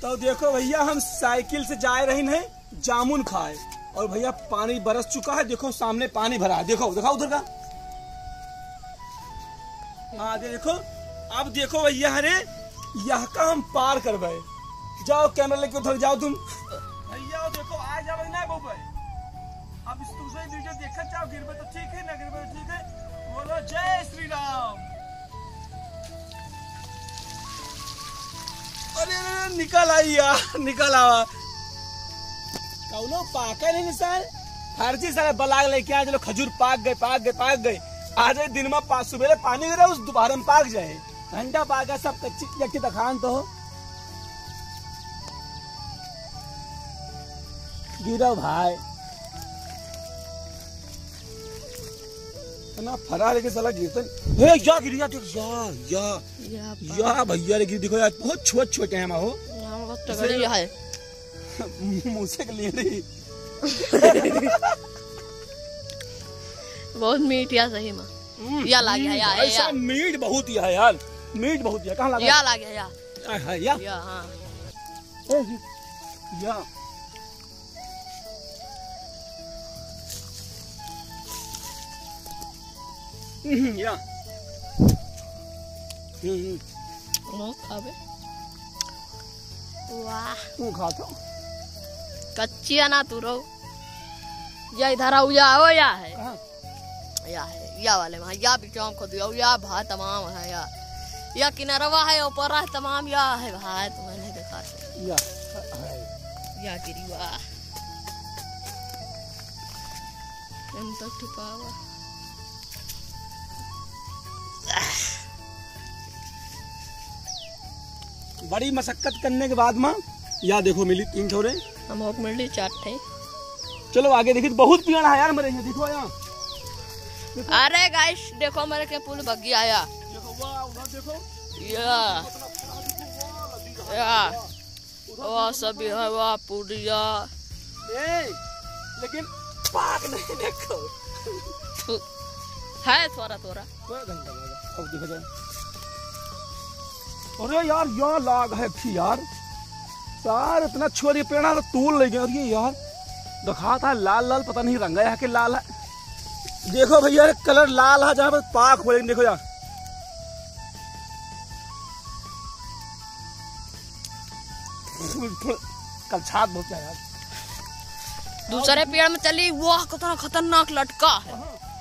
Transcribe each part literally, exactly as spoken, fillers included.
तो देखो भैया हम साइकिल से जा रहे हैं जामुन खाए और भैया पानी बरस चुका है। देखो सामने पानी भरा है, देखो देखो उधर का। हाँ देखो, अब देखो भैया अरे यहाँ का हम पार कर गए। जाओ कैमरा लेके उधर जाओ तुम भैया। देखो आ जाओ ना बाबू, अब इस दूसरे वीडियो देखा चाहो, गिरबे तो ठीक है ना गिरबे तो ठीक है। बोलो जय श्री राम। अरे निकल आई यार, निकल आवा कौनो पाका नहीं निशान फर्जी सारे बलाग लेके आए। चलो खजूर पाक गए पाक गए पाक गए। आज दिन में पाँच सुबह पानी गिरा, उस दोपहर में पाक जाए। घंटा पाका सब कच्ची कच्ची दखान तो हो गिरा भाई ना फरा लेके साला गिरता है। या गिर या या या या भैया लेकिन देखो यार बहुत छोटे छोटे हैं हो है मुँह से ले रही बहुत मीठ या सही में या ला गया या ऐसा मीठ बहुत ही है यार, मीठ बहुत है। कहाँ लगा या ला गया या है या या हाँ या या खाबे वाह तू खाता कच्ची ना तू रो या इधर आओ या हो या है या है या वाले में या भी चौंक को दिया या भाई तमाम है या या किनारवा है ऊपर है तमाम या है भाई तुम्हें नहीं दिखा सकते या या गिरी वाह हम तक ठुपावा बड़ी मशक्कत करने के बाद में या देखो मिली तीन छोरे हम होक मिली चार थे। चलो आगे देखिए बहुत पेड़ है यार मेरे यहाँ देखो यहाँ। अरे गाइस देखो मेरे के पुल बग्गी आया देखो वाह उधर देखो या या वाह सभी है वाह पुड़िया ए लेकिन पाक नहीं देखो है थोड़ा थोड़ा घंटा अब देखो जाए। अरे यार यहाँ लाग है थी यार यार इतना छोरी पेड़ा तूल ले गया। ये यार दिखा था लाल लाल पता नहीं रंगा है कि लाल है। देखो भैया कलर लाल है जहाँ पर पाक हो रही देखो यार। कल छात बहुत है यार। दूसरे पेड़ में चली वाह कितना खतरनाक लटका है।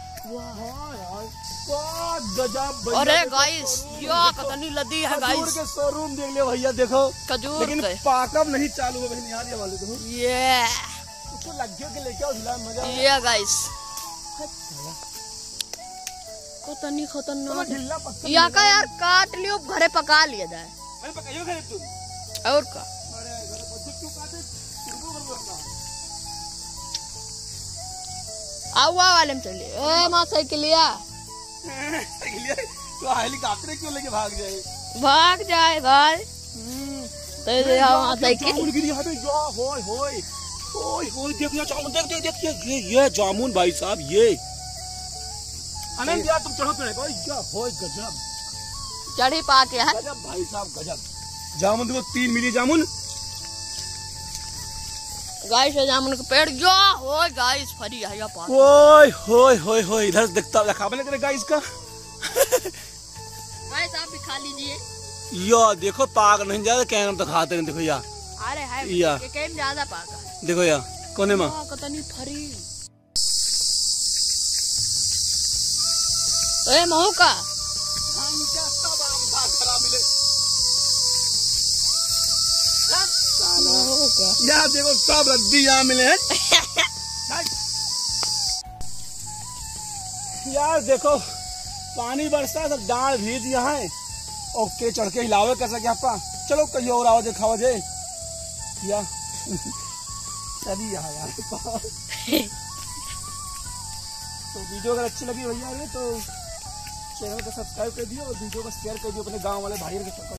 गजब अरे गाइस या कितनी लदी है गाइस के शोरूम देख ले भैया देखो खजूर लेकिन पाकब नहीं चालू है बहन यार। ये वाले देखो ये उसको लग्गे के लेके आओ झूला मजा ये गाइस कितनी खतरनाक या का यार काट लियो घरे पका लिया जाए। मैंने पकाइयो घरे तुम और का अरे घर पर क्यों काटे तुमको कर बोलता आवा वाले में चलिए ए मां साइकिलिया तो हेलीकॉप्टर क्यों लेके भाग जाए भाग जाए भाई तो यहाँ साइकिल होय होय होय होय देख ये जामुन देख देख देख ये ये जामुन भाई साहब ये आनंद यार तुम चढ़ो पे क्या होय गजब चढ़ी पा के है गजब भाई साहब गजब। जामुन देखो तीन मिली जामुन गाइस जामुन का पेड़ जो हो गाइस फरी है या पास ओए होय होय होय इधर दिखता दिखा बने तेरे गाइस का गाइस आप भी खा लीजिए। या देखो पाक नहीं ज्यादा कहना तो खाते नहीं देखो या अरे है या ये कहीं ज्यादा पाका देखो या कोने में कितनी फरी ए महू का यार देखो सब रद्दी यहाँ मिले हैं यार देखो पानी बरसा सब डाल भीज यहाँ है और के चढ़ के हिलावे कैसा क्या पा। चलो कहीं और आओ खाओ जे या चली यहाँ यार तो वीडियो अगर अच्छी लगी भैया तो चैनल को सब्सक्राइब कर दियो और वीडियो को शेयर कर दियो अपने गांव वाले भाई के